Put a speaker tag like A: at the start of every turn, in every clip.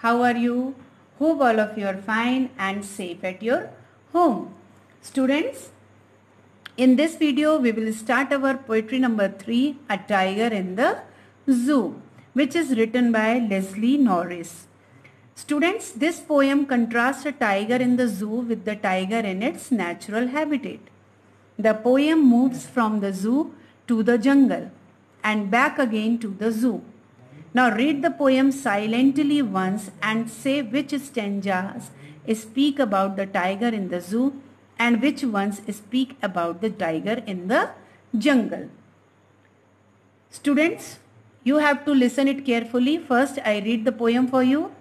A: How are you? Hope all of you are fine and safe at your home. Students, in this video we will start our poetry number 3, A Tiger in the Zoo, which is written by Leslie Norris. Students, this poem contrasts a tiger in the zoo with the tiger in its natural habitat. The poem moves from the zoo to the jungle and back again to the zoo. Now read the poem silently once and say which stanzas speak about the tiger in the zoo and which ones speak about the tiger in the jungle. Students, you have to listen it carefully. First, I read the poem for you.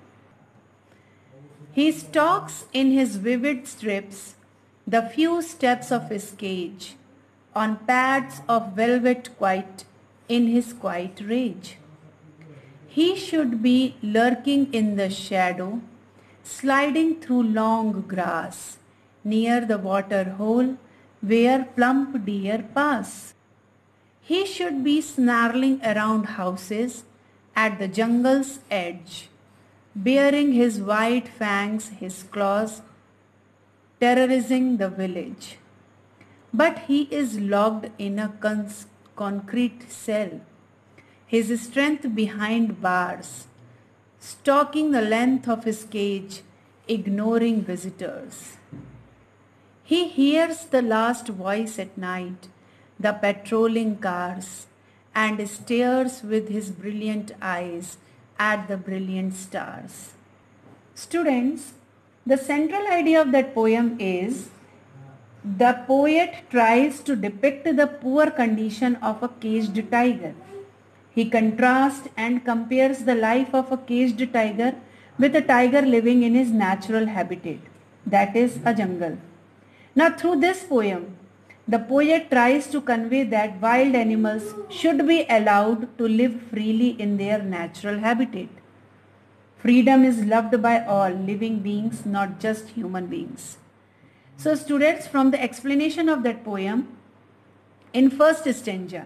A: He stalks in his vivid strips the few steps of his cage, on pads of velvet quiet in his quiet rage. He should be lurking in the shadow, sliding through long grass, near the water hole where plump deer pass. He should be snarling around houses at the jungle's edge, baring his white fangs, his claws, terrorizing the village. But he is locked in a concrete cell, his strength behind bars, stalking the length of his cage, ignoring visitors. He hears the last voice at night, the patrolling cars, and stares with his brilliant eyes at the brilliant stars. Students, the central idea of that poem is the poet tries to depict the poor condition of a caged tiger. He contrasts and compares the life of a caged tiger with a tiger living in his natural habitat, that is a jungle. Now through this poem, the poet tries to convey that wild animals should be allowed to live freely in their natural habitat. Freedom is loved by all living beings, not just human beings. So students, from the explanation of that poem, in first stanza,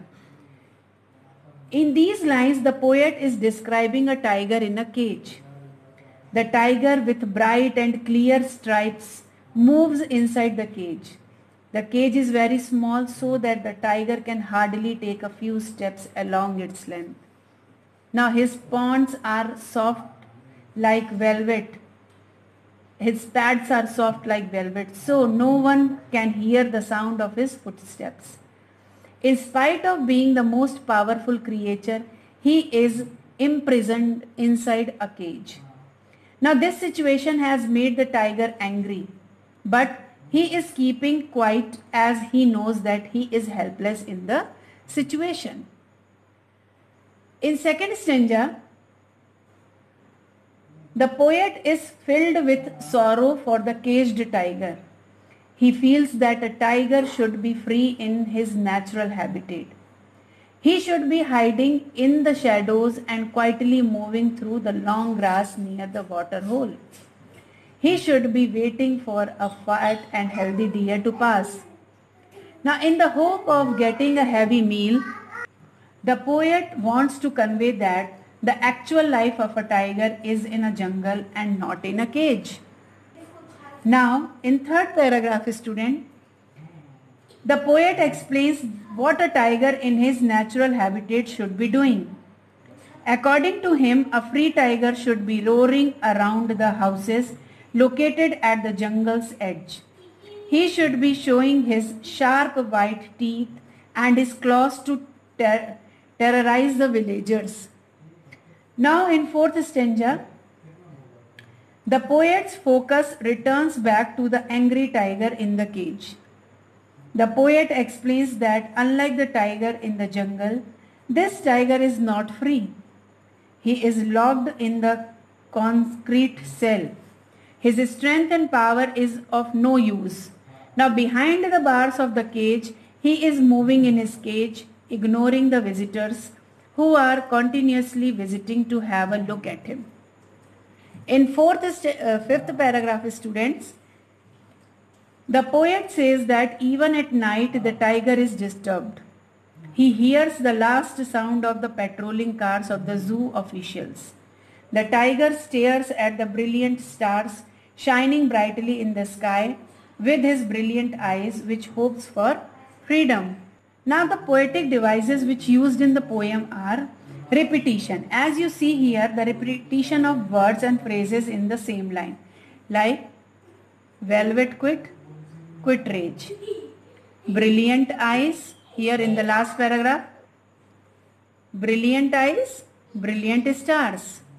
A: in these lines the poet is describing a tiger in a cage. The tiger with bright and clear stripes moves inside the cage. The cage is very small so that the tiger can hardly take a few steps along its length. Now his paws are soft like velvet. His pads are soft like velvet, so no one can hear the sound of his footsteps. In spite of being the most powerful creature, he is imprisoned inside a cage. Now this situation has made the tiger angry, but he is keeping quiet as he knows that he is helpless in the situation. In second stanza, the poet is filled with sorrow for the caged tiger. He feels that a tiger should be free in his natural habitat. He should be hiding in the shadows and quietly moving through the long grass near the water hole. He should be waiting for a fat and healthy deer to pass. Now, in the hope of getting a heavy meal, the poet wants to convey that the actual life of a tiger is in a jungle and not in a cage. Now, in third paragraph, student, the poet explains what a tiger in his natural habitat should be doing. According to him, a free tiger should be roaring around the houses located at the jungle's edge. He should be showing his sharp white teeth and his claws to terrorize the villagers. Now in fourth stanza, the poet's focus returns back to the angry tiger in the cage. The poet explains that unlike the tiger in the jungle, this tiger is not free. He is locked in the concrete cell. His strength and power is of no use. Now behind the bars of the cage, he is moving in his cage, ignoring the visitors who are continuously visiting to have a look at him. In fifth paragraph, students, the poet says that even at night the tiger is disturbed. He hears the last sound of the patrolling cars of the zoo officials. The tiger stares at the brilliant stars shining brightly in the sky with his brilliant eyes, which hopes for freedom. Now the poetic devices which used in the poem are repetition. As you see here, the repetition of words and phrases in the same line, like velvet quit, quit rage. Brilliant eyes, here in the last paragraph, brilliant eyes, brilliant stars.